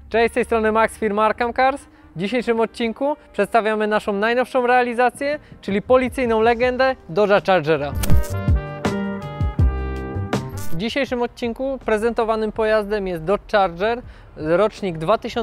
Cześć, z tej strony Max z firmy Arkham Cars. W dzisiejszym odcinku przedstawiamy naszą najnowszą realizację, czyli policyjną legendę Dodge'a Chargera. W dzisiejszym odcinku prezentowanym pojazdem jest Dodge Charger, rocznik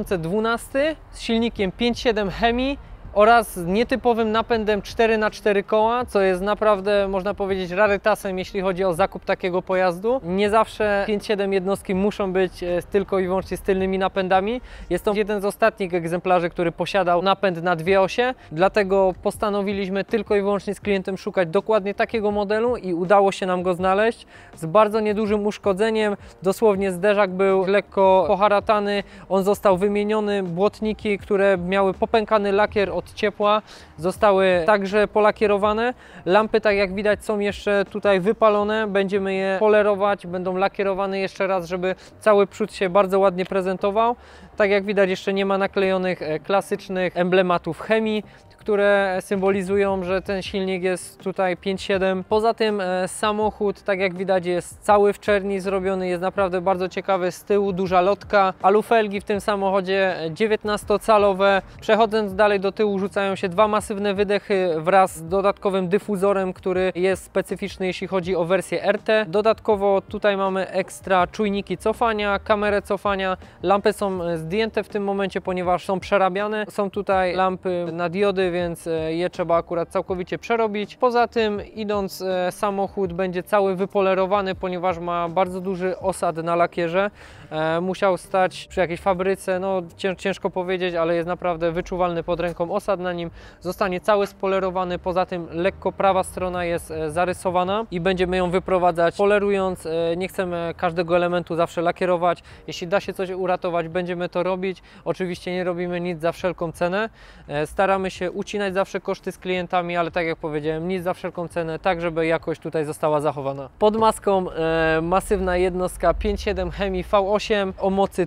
2012 z silnikiem 5.7 Hemi oraz z nietypowym napędem 4x4 koła, co jest naprawdę, można powiedzieć, rarytasem, jeśli chodzi o zakup takiego pojazdu. Nie zawsze 5.7 jednostki muszą być tylko i wyłącznie z tylnymi napędami. Jest to jeden z ostatnich egzemplarzy, który posiadał napęd na dwie osie, dlatego postanowiliśmy tylko i wyłącznie z klientem szukać dokładnie takiego modelu i udało się nam go znaleźć z bardzo niedużym uszkodzeniem. Dosłownie zderzak był lekko poharatany, on został wymieniony, błotniki, które miały popękany lakier od ciepła, zostały także polakierowane. Lampy, tak jak widać, są jeszcze tutaj wypalone, będziemy je polerować, będą lakierowane jeszcze raz, żeby cały przód się bardzo ładnie prezentował. Tak jak widać, jeszcze nie ma naklejonych klasycznych emblematów chemii, które symbolizują, że ten silnik jest tutaj 5.7. Poza tym samochód, tak jak widać, jest cały w czerni zrobiony, jest naprawdę bardzo ciekawy. Z tyłu duża lotka, alufelgi w tym samochodzie 19-calowe. Przechodząc dalej do tyłu, rzucają się dwa masywne wydechy wraz z dodatkowym dyfuzorem, który jest specyficzny, jeśli chodzi o wersję RT. Dodatkowo tutaj mamy ekstra czujniki cofania, kamerę cofania. Lampy są zdjęte w tym momencie, ponieważ są przerabiane. Są tutaj lampy na diody, więc je trzeba akurat całkowicie przerobić. Poza tym, idąc, samochód będzie cały wypolerowany, ponieważ ma bardzo duży osad na lakierze. Musiał stać przy jakiejś fabryce, no ciężko powiedzieć, ale jest naprawdę wyczuwalny pod ręką osad na nim. Zostanie cały spolerowany, poza tym lekko prawa strona jest zarysowana i będziemy ją wyprowadzać polerując. Nie chcemy każdego elementu zawsze lakierować. Jeśli da się coś uratować, będziemy to robić. Oczywiście nie robimy nic za wszelką cenę. Staramy się ucinać zawsze koszty z klientami, ale tak jak powiedziałem, nic za wszelką cenę, tak żeby jakość tutaj została zachowana. Pod maską masywna jednostka 5.7 Hemi V8 o mocy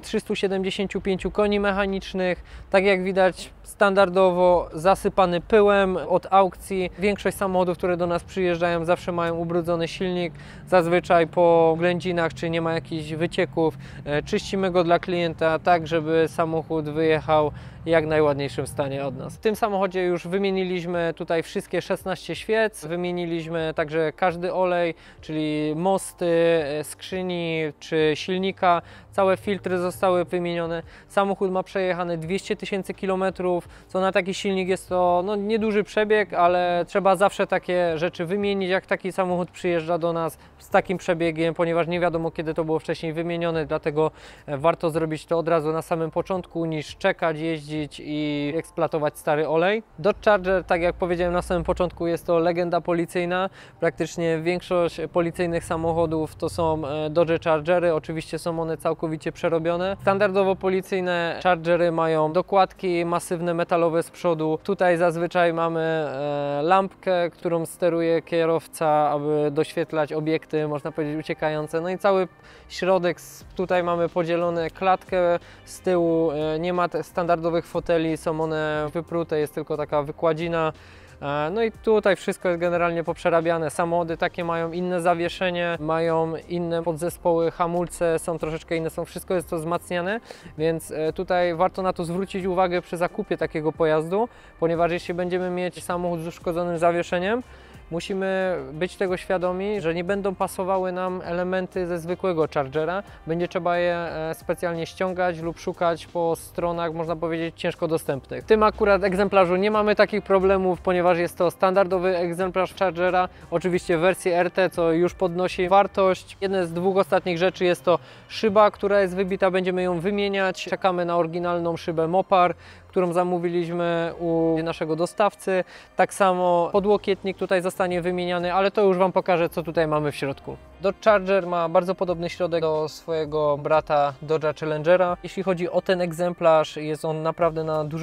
375 koni mechanicznych. Tak jak widać, standardowo zasypany pyłem od aukcji. Większość samochodów, które do nas przyjeżdżają, zawsze mają ubrudzony silnik. Zazwyczaj po ględzinach, czy nie ma jakichś wycieków, czyścimy go dla klienta, tak żeby samochód wyjechał jak najładniejszym stanie od nas. W tym samochodzie już wymieniliśmy tutaj wszystkie 16 świec, wymieniliśmy także każdy olej, czyli mosty, skrzyni czy silnika. Całe filtry zostały wymienione. Samochód ma przejechane 200 000 kilometrów, co na taki silnik jest to nieduży przebieg, ale trzeba zawsze takie rzeczy wymienić, jak taki samochód przyjeżdża do nas z takim przebiegiem, ponieważ nie wiadomo, kiedy to było wcześniej wymienione, dlatego warto zrobić to od razu na samym początku, niż czekać, jeździć i eksploatować stary olej. Dodge Charger, tak jak powiedziałem na samym początku, jest to legenda policyjna. Praktycznie większość policyjnych samochodów to są Dodge Chargery. Oczywiście są one całkowicie przerobione. Standardowo policyjne Chargery mają dokładki masywne metalowe z przodu. Tutaj zazwyczaj mamy lampkę, którą steruje kierowca, aby doświetlać obiekty, można powiedzieć, uciekające. No i cały środek, tutaj mamy podzielone klatkę z tyłu, nie ma standardowych foteli, są one wyprute, jest tylko taka wykładzina. No i tutaj wszystko jest generalnie poprzerabiane. Samochody takie mają inne zawieszenie, mają inne podzespoły, hamulce są troszeczkę inne, wszystko jest to wzmacniane, więc tutaj warto na to zwrócić uwagę przy zakupie takiego pojazdu, ponieważ jeśli będziemy mieć samochód z uszkodzonym zawieszeniem, musimy być tego świadomi, że nie będą pasowały nam elementy ze zwykłego Chargera. Będzie trzeba je specjalnie ściągać lub szukać po stronach, można powiedzieć, ciężko dostępnych. W tym akurat egzemplarzu nie mamy takich problemów, ponieważ jest to standardowy egzemplarz Chargera, oczywiście w wersji RT, co już podnosi wartość. Jedna z dwóch ostatnich rzeczy jest to szyba, która jest wybita, będziemy ją wymieniać. Czekamy na oryginalną szybę Mopar, którą zamówiliśmy u naszego dostawcy. Tak samo podłokietnik tutaj zostanie wymieniany, ale to już Wam pokażę, co tutaj mamy w środku. Dodge Charger ma bardzo podobny środek do swojego brata Dodge'a Challengera. Jeśli chodzi o ten egzemplarz, jest on naprawdę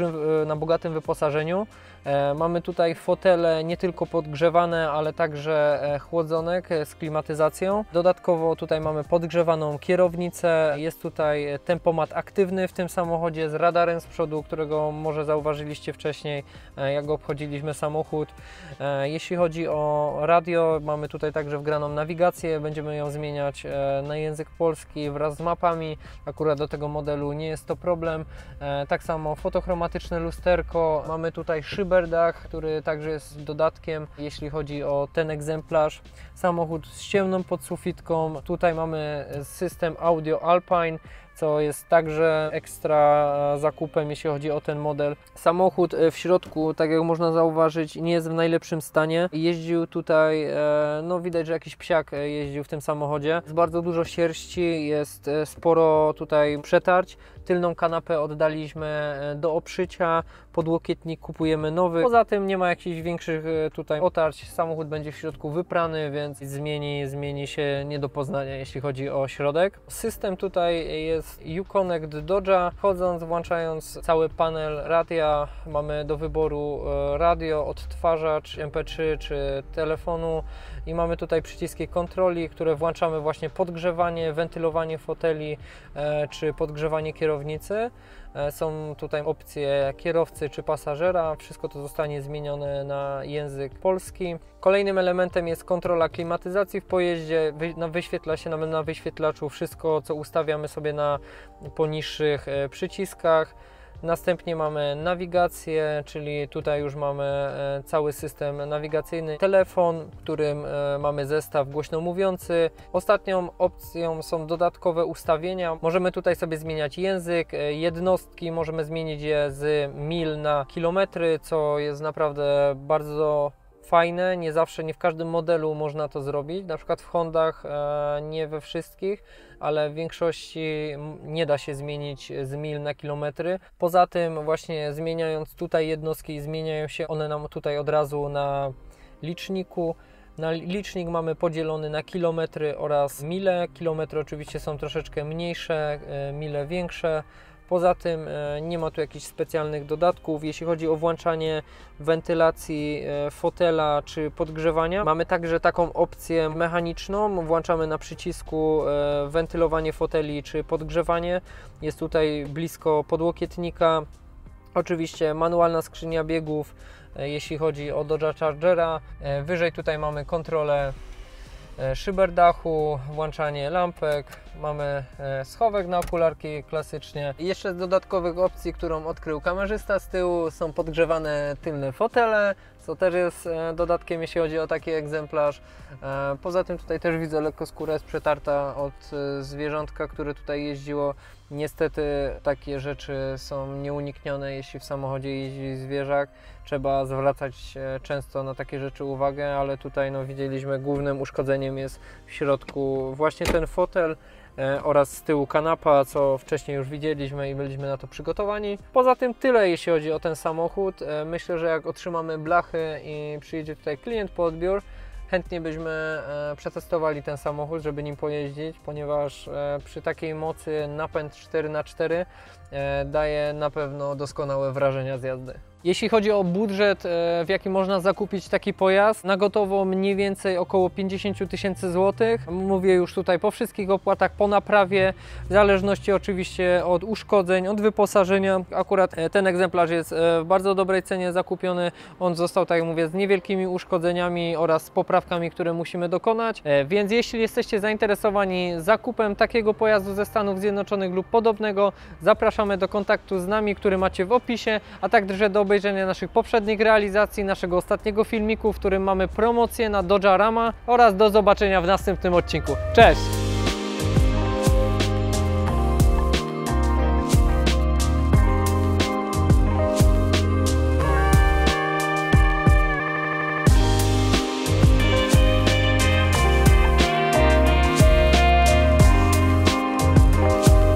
na bogatym wyposażeniu. Mamy tutaj fotele nie tylko podgrzewane, ale także chłodzonek z klimatyzacją. Dodatkowo tutaj mamy podgrzewaną kierownicę, jest tutaj tempomat aktywny w tym samochodzie z radarem z przodu, którego może zauważyliście wcześniej, jak obchodziliśmy samochód. Jeśli chodzi o radio, mamy tutaj także wgraną nawigację, będziemy ją zmieniać na język polski wraz z mapami. Akurat do tego modelu nie jest to problem. Tak samo fotochromatyczne lusterko. Mamy tutaj szyberdach, który także jest dodatkiem, jeśli chodzi o ten egzemplarz. Samochód z ciemną podsufitką. Tutaj mamy system Audio Alpine, co jest także ekstra zakupem, jeśli chodzi o ten model. Samochód w środku, tak jak można zauważyć, nie jest w najlepszym stanie. Jeździł tutaj, no widać, że jakiś psiak jeździł w tym samochodzie. Jest bardzo dużo sierści, jest sporo tutaj przetarć. Tylną kanapę oddaliśmy do obszycia, podłokietnik kupujemy nowy. Poza tym nie ma jakichś większych tutaj otarć. Samochód będzie w środku wyprany, więc zmieni się nie do poznania, jeśli chodzi o środek. System tutaj jest Uconnect Dodge'a. Wchodząc, włączając cały panel radia, mamy do wyboru radio, odtwarzacz MP3 czy telefonu i mamy tutaj przyciski kontroli, które włączamy właśnie podgrzewanie, wentylowanie foteli czy podgrzewanie kierownicy. Są tutaj opcje kierowcy czy pasażera. Wszystko to zostanie zmienione na język polski. Kolejnym elementem jest kontrola klimatyzacji w pojeździe. Wyświetla się na wyświetlaczu wszystko, co ustawiamy sobie na poniższych przyciskach. Następnie mamy nawigację, czyli tutaj już mamy cały system nawigacyjny. Telefon, w którym mamy zestaw głośno mówiący. Ostatnią opcją są dodatkowe ustawienia. Możemy tutaj sobie zmieniać język, jednostki, możemy zmienić je z mil na kilometry, co jest naprawdę bardzo fajne. Nie zawsze, nie w każdym modelu można to zrobić. Na przykład w Hondach nie we wszystkich, ale w większości nie da się zmienić z mil na kilometry. Poza tym właśnie zmieniając tutaj jednostki, zmieniają się one nam tutaj od razu na liczniku. Licznik mamy podzielony na kilometry oraz mile. Kilometry oczywiście są troszeczkę mniejsze, mile większe. Poza tym nie ma tu jakichś specjalnych dodatków. Jeśli chodzi o włączanie wentylacji fotela czy podgrzewania, mamy także taką opcję mechaniczną. Włączamy na przycisku wentylowanie foteli czy podgrzewanie. Jest tutaj blisko podłokietnika. Oczywiście manualna skrzynia biegów, jeśli chodzi o Dodge'a Chargera. Wyżej tutaj mamy kontrolę szyberdachu, włączanie lampek, mamy schowek na okularki klasycznie. I jeszcze z dodatkowych opcji, którą odkrył kamerzysta z tyłu, są podgrzewane tylne fotele, co też jest dodatkiem, jeśli chodzi o taki egzemplarz. Poza tym tutaj też widzę, lekko skóra jest przetarta od zwierzątka, które tutaj jeździło. Niestety takie rzeczy są nieuniknione, jeśli w samochodzie jeździ zwierzak. Trzeba zwracać często na takie rzeczy uwagę, ale tutaj no, widzieliśmy, głównym uszkodzeniem jest w środku właśnie ten fotel oraz z tyłu kanapa, co wcześniej już widzieliśmy i byliśmy na to przygotowani. Poza tym tyle, jeśli chodzi o ten samochód. Myślę, że jak otrzymamy blachy i przyjedzie tutaj klient po odbiór, chętnie byśmy przetestowali ten samochód, żeby nim pojeździć, ponieważ przy takiej mocy napęd 4x4 daje na pewno doskonałe wrażenia z jazdy. Jeśli chodzi o budżet, w jakim można zakupić taki pojazd, na gotowo mniej więcej około 50 000 złotych. Mówię już tutaj po wszystkich opłatach, po naprawie, w zależności oczywiście od uszkodzeń, od wyposażenia. Akurat ten egzemplarz jest w bardzo dobrej cenie zakupiony. On został, tak jak mówię, z niewielkimi uszkodzeniami oraz z poprawkami, które musimy dokonać. Więc jeśli jesteście zainteresowani zakupem takiego pojazdu ze Stanów Zjednoczonych lub podobnego, zapraszamy do kontaktu z nami, który macie w opisie, a także do obejrzenia naszych poprzednich realizacji, naszego ostatniego filmiku, w którym mamy promocję na Dodge'a Rama oraz do zobaczenia w następnym odcinku. Cześć!